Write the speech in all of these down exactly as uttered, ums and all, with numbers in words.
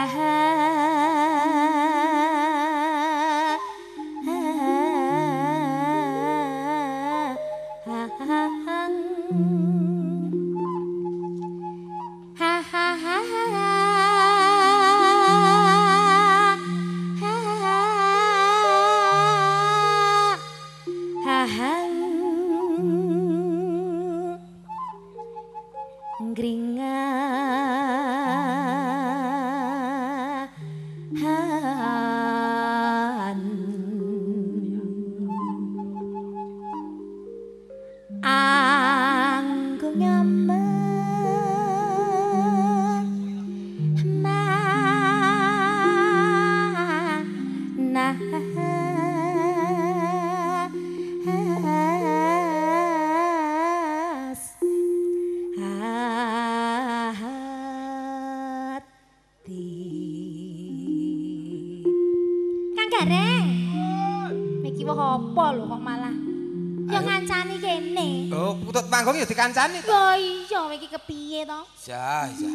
Manggung ya dikancani. Oh iya, iki kepiye to? Ya, ya.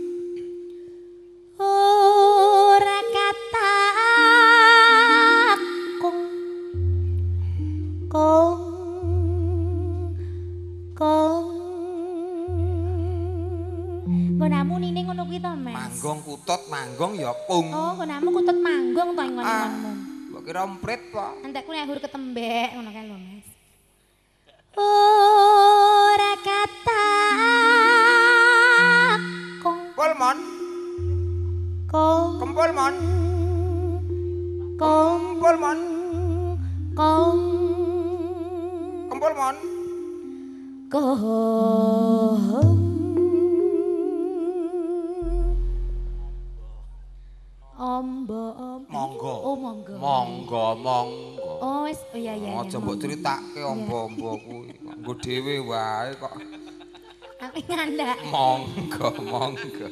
Ora kata kung kung kung. Gonamu nine ngono kuwi to, Mas? Manggung kutut, manggung ya kung. Oh, gonamu kutut manggung to ngono-ngono. Mbok kira emprit po. Entekku nek hur ketembek ngono kae lho, Mas. Ora kata kong Polmon kong Kempul mon kong Polmon kong Kempul mon kong Ombo monggo oh monggo monggo monggo oh wis oh iya iya aja mbok critakake ombo-ombo kuwi nggo dhewe wae kok aku ngandak monggo monggo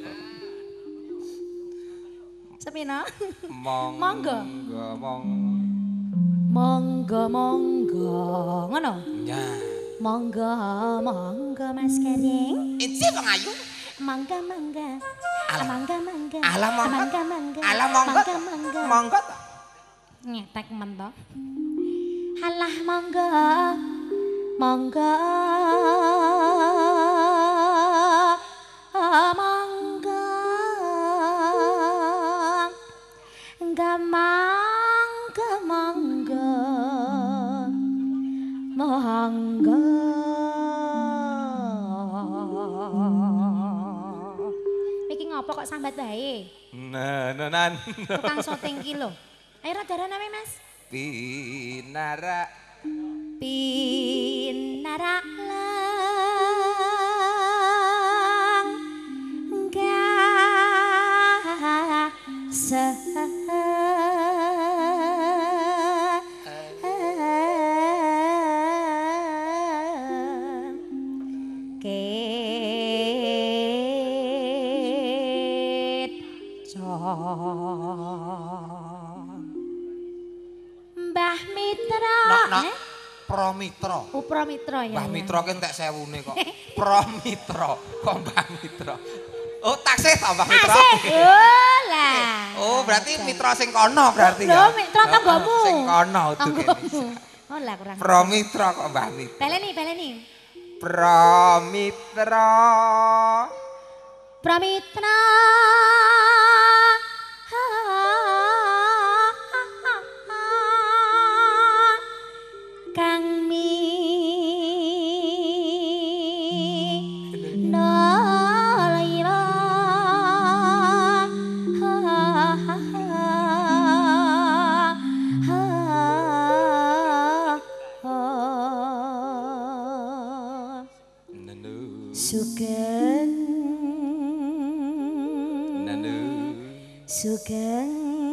sepino monggo monggo monggo ngono ya monggo monggo Mas Kering iki Bang Ayu mangga mangga mangga mangga ala mangga mangga ala mangga mangga mangga nyetek mentok halah mangga mangga mangga mangga mangga mangga apa kok sambat bae? Nah, nan. Tukang syuting ki lho. Ayo rada name Mas. Pinara Pinara lang gah se Mbah Mitra. Nak, nak. Eh? Pramitra. Oh, Pramitra ya. Mbah Mitra ki entek sewune kok. Pramitra. Kok Mbah Mitra. Oh, taksih ta Mbah Mitra. Taksih. Oh lah. Oh, berarti mitra sing kono berarti ya. Lho, mitra tanggamu. Sing kono utuke. Oh lah kurang. Pramitra kok Mbah Mitra. Baleni, baleni. Pramitra. Pramitra. Kang mi nalaira sugeng sugeng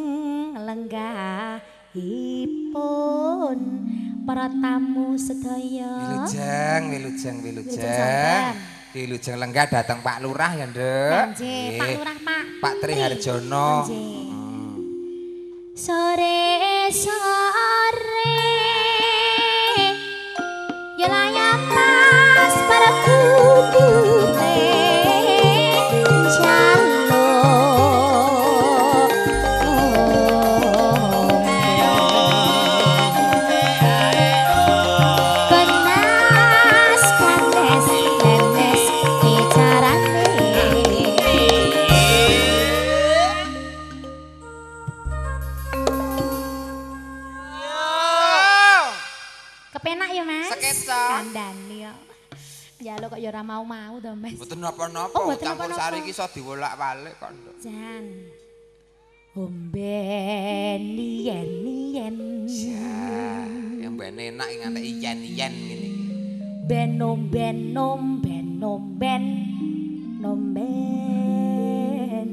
lenggahipun para tamu sedaya. Wilujeng, wilujeng, wilujeng. Wilujeng lenggah datang Pak Lurah ya, Nduk. Nggih, Pak Lurah, Pak. Pak Tri Harjono. Nggih. Sore sore ya layan mas para kudu kecap. Kandhane kok. Njaluk kok ya ora mau-mau to, Mas. Mboten napa-napa, Oh, mboten campur napa-napa. sari iki iso diwolak-walik kok. Nduk. Jan. Omben yen-yen. Ya, yang ben enak iki ngantek iyen-iyen ngene iki. Ben omben omben omben omben.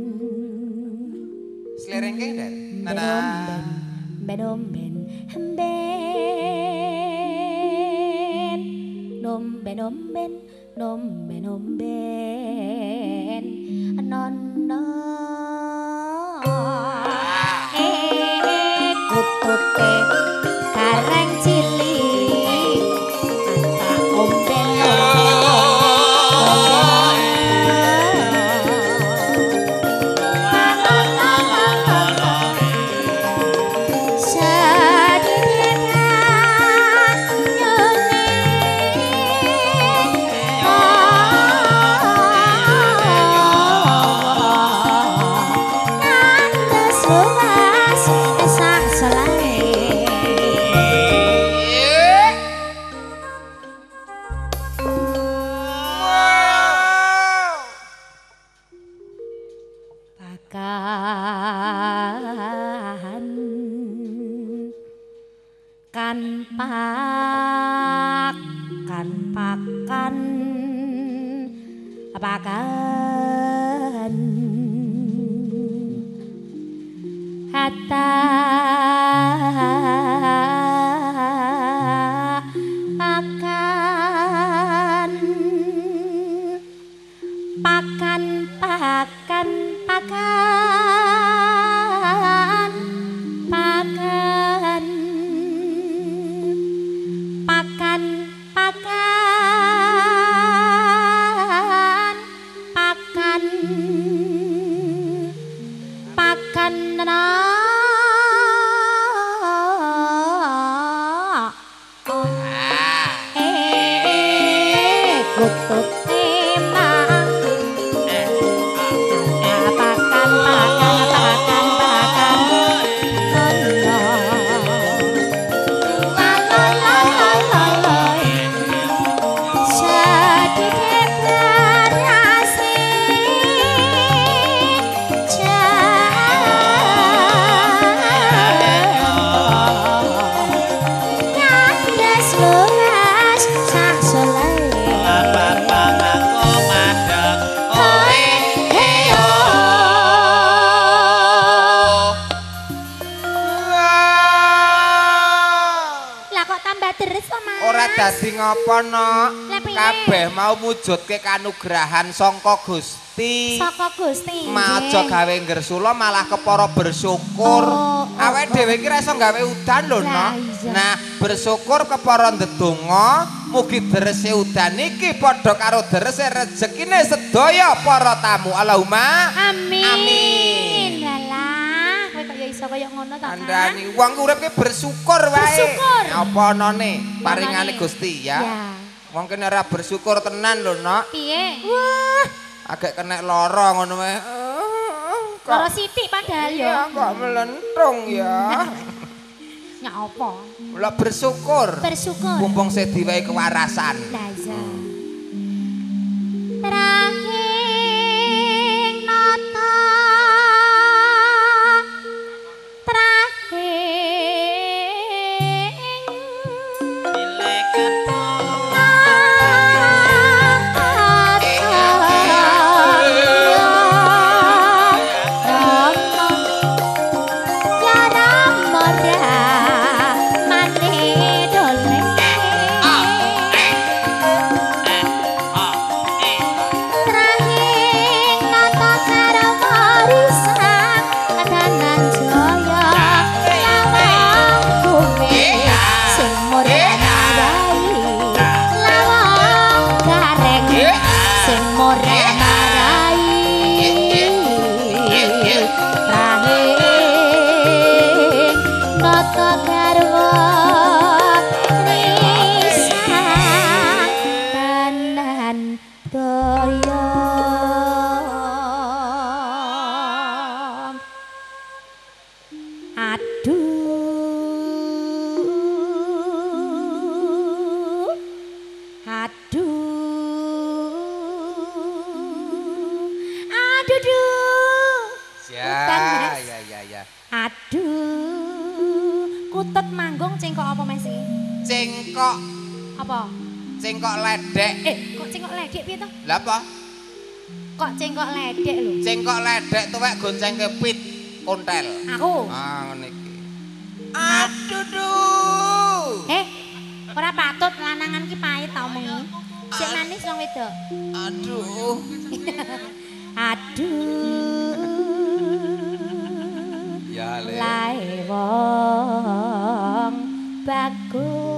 Slerengke, Der. Ben Nana. omben ben omben omben. Omben omben omben omben. Nono. Eh kutute karang cilik. Anta omben Pakan pak kan pakan pakan hatta pakan pakan pakan pakan pakan pakan pakan pakan pakan na eh kutut emang pakan pakan pakan pakan kono la la la la la la sedikit berasi nyandes luas sak selai lah kok tambah deres kok Mas Ora dadi ngopo no, Lah piye? kabeh mau mujudke kanugrahan sangka Gusti. saka Gusti Maja gawe ngersula malah kepara bersyukur. Oh, Awake oh, dhewe iki ra iso gawe udan lho, no. Lah, iya. Nah, bersyukur kepara ndedonga mugi derese udan iki padha karo derese rezekine sedaya para tamu. Allahumma amin amin. Lalah kowe kok ya iso kaya ngono ta Kang? Andani wong urip ki bersyukur wae. Bersyukur. Apa anane paringane Anane. Gusti ya. Ya. Wong kene ora bersyukur tenan lho, Nok. Piye? Wah, agak kena lara ngono wae. Loro sithik padahal Ya ya. kok melentung ya. Nya apa? Lah bersyukur. Bersyukur. Mumpung sing diwehi kewarasan. Lah iya. Terakhir nata terakhir Tra Ya, Udan, Mas. ya, ya, ya. Aduh, kutut manggung cengkok apa Mas iki? Cengkok, Apa? cengkok ledek. Eh, kok cengkok ledek piye to? Lah apa? Kok cengkok ledek lho? Cengkok ledek tuwek goncengke pit kontel. Aku. Ah, ngene iki. Aduh, duh. Eh, ora patut lanangan ki pahit ta omongi. Sik manis wong wedok. Aduh. Aduh. Ya, Le. Lae wong bagus